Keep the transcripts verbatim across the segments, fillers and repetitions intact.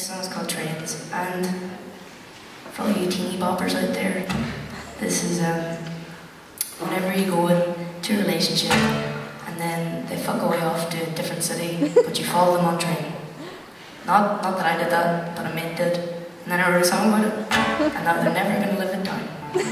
Next song is called Trains, and for all you teeny boppers out there, this is um, whenever you go into a relationship and then they fuck away off to a different city, but you follow them on train. Not, not that I did that, but a mate did, and then I wrote a song about it, and now they're never going to live it down.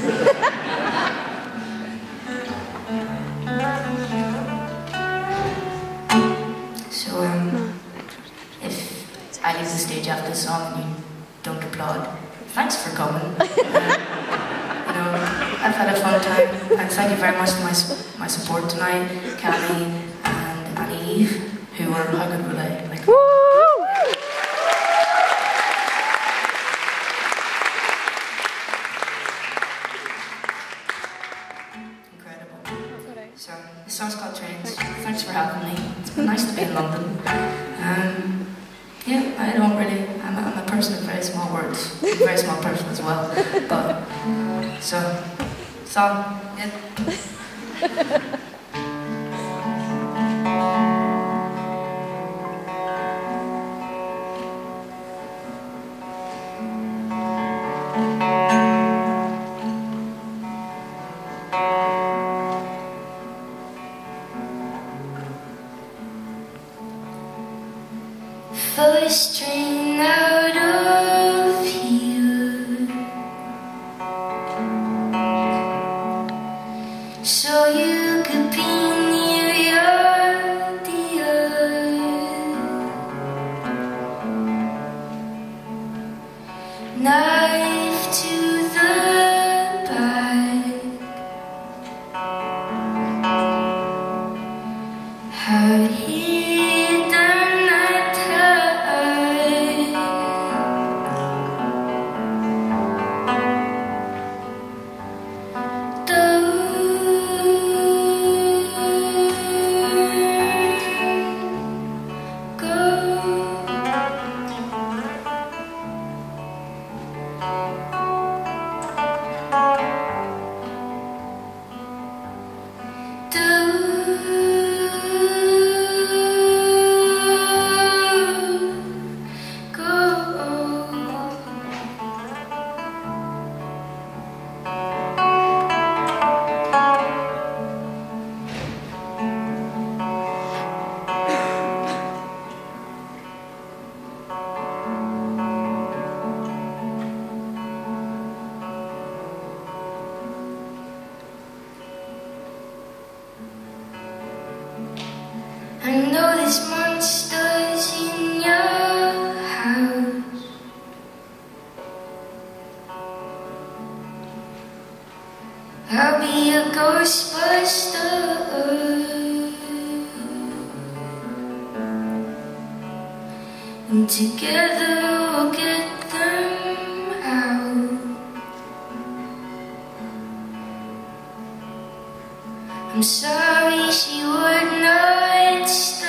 So, um, if I leave the stage after the song and you don't applaud, thanks for coming. Uh, you know, I've had a fun time, and thank you very much to my, my support tonight, Cammy and Annie Eve, who were how good were they? Like, so, this song's called Trains. Thanks for having me. It's been nice to be in London. Um, yeah, I don't really, I'm a, I'm a person of very small words. I'm a very small person as well. But, so, song, yeah. First train out of here, so you could be near your dear. Knife to the back, how he done that time. I know there's monsters in your house. I'll be a ghostbuster, and together we'll get them out. I'm sorry she would not stay.